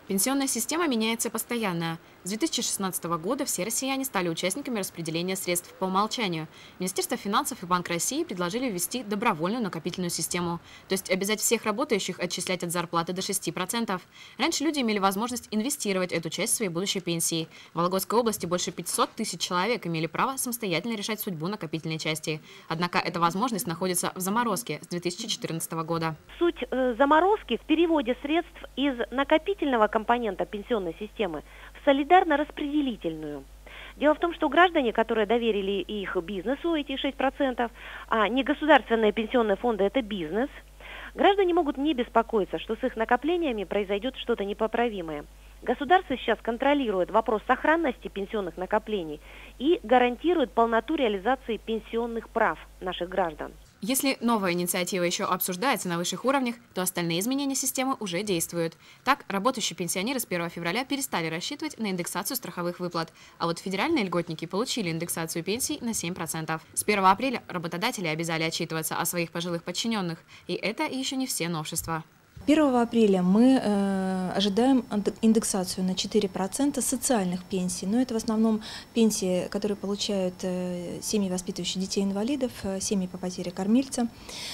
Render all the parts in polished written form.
Пенсионная система меняется постоянно. С 2016 года все россияне стали участниками распределения средств по умолчанию. Министерство финансов и Банк России предложили ввести добровольную накопительную систему, то есть обязать всех работающих отчислять от зарплаты до 6%. Раньше люди имели возможность инвестировать эту часть своей будущей пенсии. В Вологодской области больше 500 тысяч человек имели право самостоятельно решать судьбу накопительной части. Однако эта возможность находится в заморозке с 2014 года. Суть заморозки в переводе средств из накопительного компонента пенсионной системы в солидарно-распределительную. Дело в том, что граждане, которые доверили их бизнесу, эти 6%, а не государственные пенсионные фонды – это бизнес, граждане могут не беспокоиться, что с их накоплениями произойдет что-то непоправимое. Государство сейчас контролирует вопрос сохранности пенсионных накоплений и гарантирует полноту реализации пенсионных прав наших граждан. Если новая инициатива еще обсуждается на высших уровнях, то остальные изменения системы уже действуют. Так, работающие пенсионеры с 1 февраля перестали рассчитывать на индексацию страховых выплат, а вот федеральные льготники получили индексацию пенсий на 7%. С 1 апреля работодатели обязали отчитываться о своих пожилых подчиненных, и это еще не все новшества. 1 апреля мы ожидаем индексацию на 4% социальных пенсий. Но это в основном пенсии, которые получают семьи, воспитывающие детей-инвалидов, семьи по потере кормильца.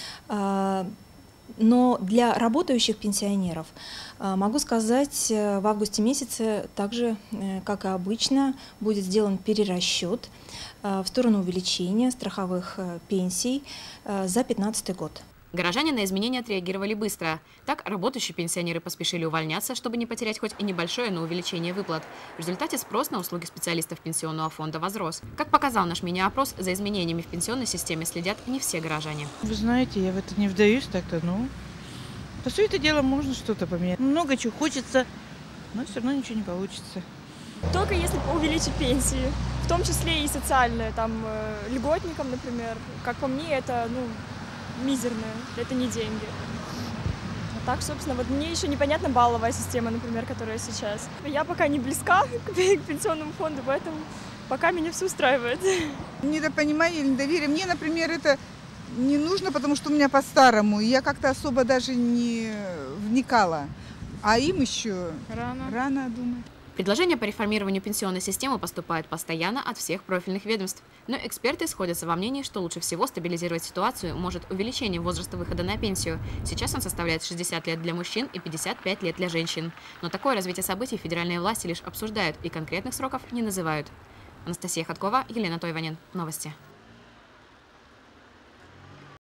Но для работающих пенсионеров, могу сказать, в августе месяце, так же, как и обычно, будет сделан перерасчет в сторону увеличения страховых пенсий за 2015 год. Горожане на изменения отреагировали быстро. Так, работающие пенсионеры поспешили увольняться, чтобы не потерять хоть и небольшое, но увеличение выплат. В результате спрос на услуги специалистов пенсионного фонда возрос. Как показал наш мини-опрос, за изменениями в пенсионной системе следят не все горожане. Вы знаете, я в это не вдаюсь так-то, по сути дела можно что-то поменять. Много чего хочется, но все равно ничего не получится. Только если увеличить пенсии, в том числе и социальные, льготникам, например. Как по мне, это, мизерные, это не деньги. А так, собственно, мне еще непонятна балловая система, например, которая сейчас. Я пока не близка к пенсионному фонду, поэтому пока меня все устраивает. Недопонимание, недоверие. Мне, например, это не нужно, потому что у меня по-старому. Я как-то особо даже не вникала. А им еще рано думать. Предложения по реформированию пенсионной системы поступают постоянно от всех профильных ведомств. Но эксперты сходятся во мнении, что лучше всего стабилизировать ситуацию может увеличение возраста выхода на пенсию. Сейчас он составляет 60 лет для мужчин и 55 лет для женщин. Но такое развитие событий федеральные власти лишь обсуждают и конкретных сроков не называют. Анастасия Ходкова, Елена Тойванин. Новости.